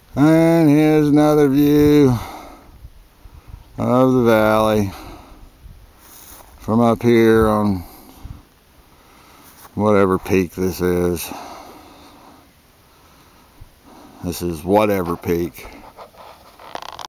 And here's another view of the valley from up here on whatever peak this is. This is whatever peak.